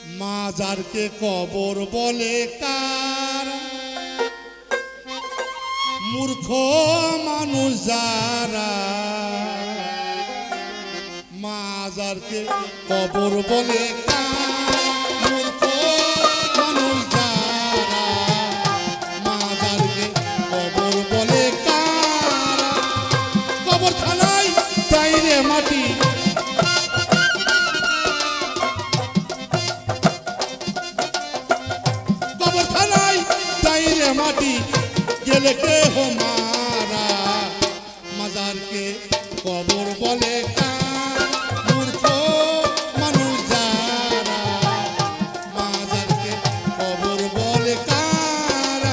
মাজারকে কবর বলে কার মূর্খ মানুষ যারা মাজারকে কবর বলে কার মূর্খ মানুষ যারা মাজারকে কবর বলে কার কবর খানায় চাইরে মাটি माटी गेले के हो मारा मजार के कबर बोले मूर्ख मानुष जारा मजार के कबर बोले कारा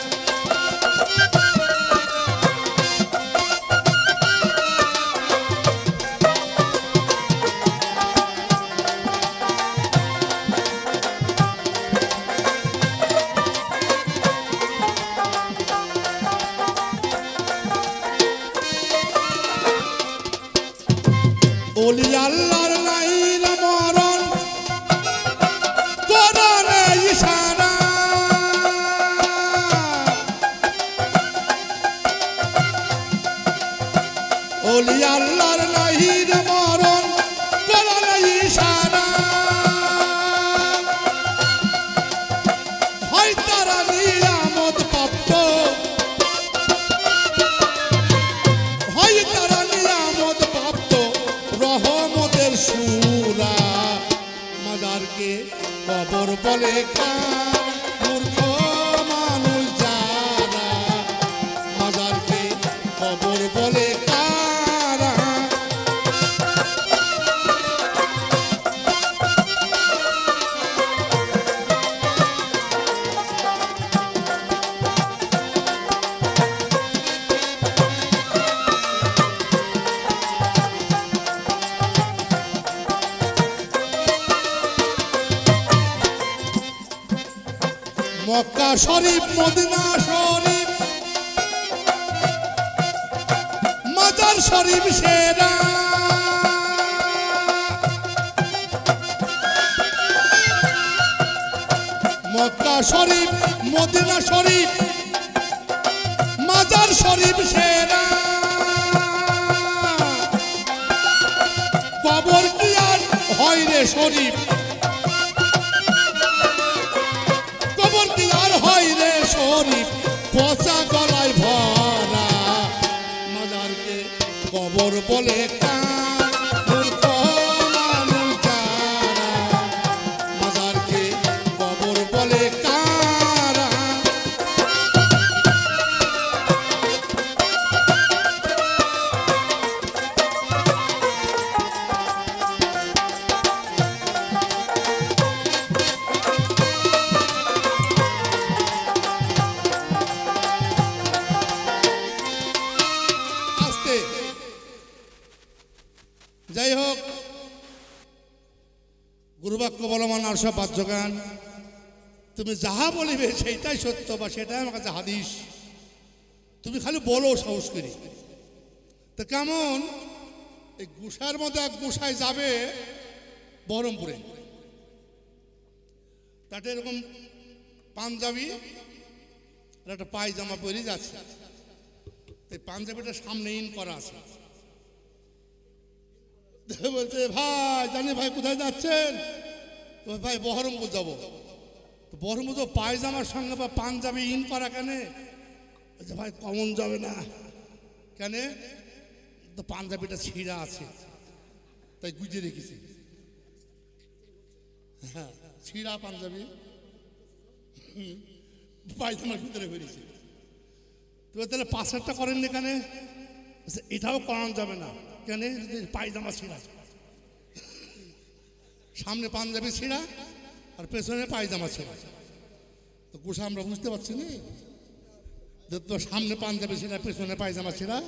ওলি আল্লাহর নাই না মরণ করনে ইশারা ওলি আল্লাহর নাই না মরণ করনে ইশারা হয় তারা নিয়ামত প্রাপ্ত হয় তারা নিয়ামত প্রাপ্ত রহমতের সুরা মাজার के কবর বলে কার মূর্খ মানুষ যারা মাজার के কবর বলে কারা मक्का शरीफ मदीना शरीफ मजार शरीफ सेरा मक्का शरीफ मदीना शरीफ मजार शरीफ सेरा कबर की आर হয় রে शरीफ शरीफ पचा गलाय भरा मजार के कबर बोले मूर्ख मानुष जारा मजार के कबर बोले कारा যাই হোক গুরুবাক্য বলমান আর সব বাহ্য গান তুমি যাহা বলিবে সেইটাই সত্য বা সেটাই আমার কাছে হাদিস তুমি খালি বলো সাহস করি তো কেমন এই গুসার মধ্যে এক গুসায় যাবে বহরমপুরে তাতে এরকম পাঞ্জাবি আর একটা পায়জামা পরে যাচ্ছে এই পাঞ্জাবিটা সামনে ইন করা আছে বলছে ভাই জানি ভাই কোথায় যাচ্ছেন ভাই বহরমপুর যাবো বহরমপুর তো পায়জামার সঙ্গে বা পাঞ্জাবি ইন করা কেন বলছে ভাই কমন যাবে না কেন তো পাঞ্জাবিটা ছিঁড়া আছে তাই গুজে রেখেছি হ্যাঁ ছিঁড়া পাঞ্জাবি পায়জামার ভিতরে বেরিয়েছি তো তাহলে পাশেরটা করেন এখানে এটাও করানো যাবে না কেন পায়জামা ছিঁড়া সামনে পাঞ্জাবি ছিঁড়া আর পেছনে পায়জামা ছিঁড়া তো গোসা আমরা বুঝতে পারছি না তো সামনে পাঞ্জাবি ছিঁড়া পেছনে পায়জামা ছিঁড়া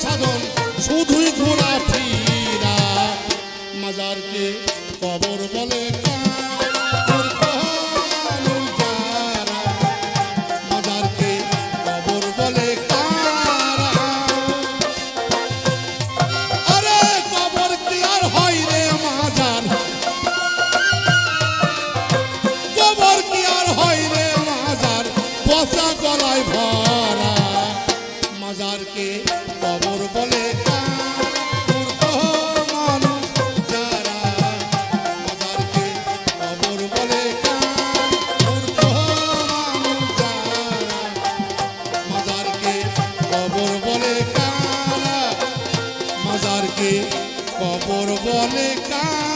সাধন শুধুই ঘোরা ফিরা মাজারকে কবর বলে মাজারকে কবর বলে আরে কবর কি আর হয় রে মাজার কবর কি আর হয় রে মাজার পচা গলায় ভরা মাজারকে কবর বলে কবর বলে